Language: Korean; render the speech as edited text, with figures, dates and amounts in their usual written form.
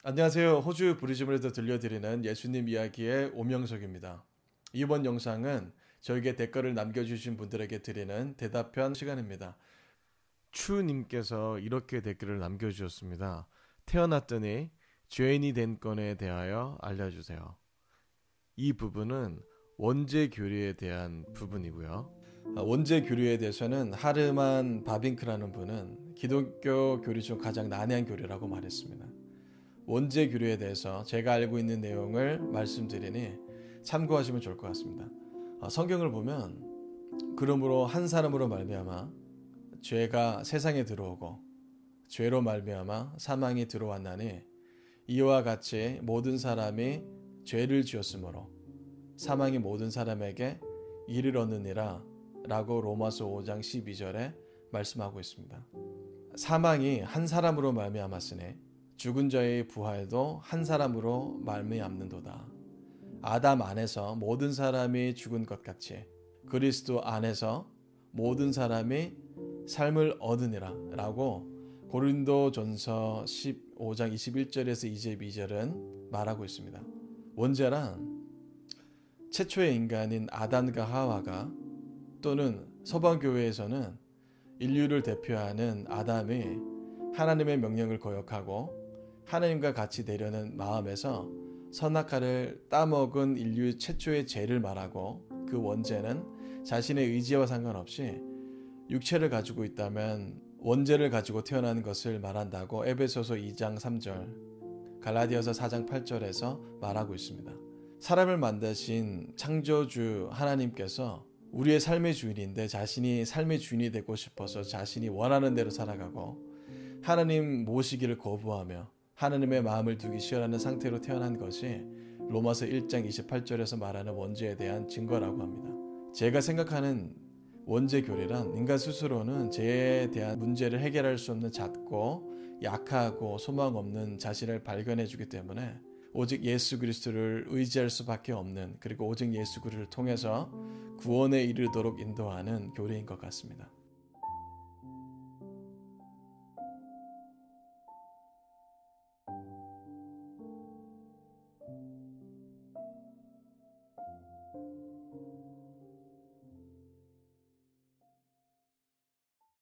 안녕하세요. 호주 브리즈번에서 들려드리는 예수님 이야기의 오명석입니다. 이번 영상은 저에게 댓글을 남겨주신 분들에게 드리는 대답편 시간입니다. 추님께서 이렇게 댓글을 남겨주셨습니다. 태어났더니 죄인이 된 건에 대하여 알려주세요. 이 부분은 원죄 교류에 대한 부분이고요. 원죄 교류에 대해서는 하르만 바빙크라는 분은 기독교 교류 중 가장 난해한 교류라고 말했습니다. 원죄 교류에 대해서 제가 알고 있는 내용을 말씀드리니 참고하시면 좋을 것 같습니다. 성경을 보면 그러므로 한 사람으로 말미암아 죄가 세상에 들어오고 죄로 말미암아 사망이 들어왔나니 이와 같이 모든 사람이 죄를 지었으므로 사망이 모든 사람에게 이르렀느니라 라고 로마서 5장 12절에 말씀하고 있습니다. 사망이 한 사람으로 말미암았으니 죽은 자의 부활도 한 사람으로 말미암는도다. 아담 안에서 모든 사람이 죽은 것 같이 그리스도 안에서 모든 사람이 삶을 얻으니라 라고 고린도전서 15장 21절에서 22절은 말하고 있습니다. 원죄란 최초의 인간인 아담과 하와가 또는 서방교회에서는 인류를 대표하는 아담이 하나님의 명령을 거역하고 하나님과 같이 되려는 마음에서 선악과를 따먹은 인류 최초의 죄를 말하고 그 원죄는 자신의 의지와 상관없이 육체를 가지고 있다면 원죄를 가지고 태어난 것을 말한다고 에베소서 2장 3절, 갈라디아서 4장 8절에서 말하고 있습니다. 사람을 만드신 창조주 하나님께서 우리의 삶의 주인인데 자신이 삶의 주인이 되고 싶어서 자신이 원하는 대로 살아가고 하나님 모시기를 거부하며 하나님의 마음을 두기 싫어하는 상태로 태어난 것이 로마서 1장 28절에서 말하는 원죄에 대한 증거라고 합니다. 제가 생각하는 원죄 교리란 인간 스스로는 죄에 대한 문제를 해결할 수 없는 작고 약하고 소망 없는 자신을 발견해 주기 때문에 오직 예수 그리스도를 의지할 수밖에 없는, 그리고 오직 예수 그리스도를 통해서 구원에 이르도록 인도하는 교리인 것 같습니다.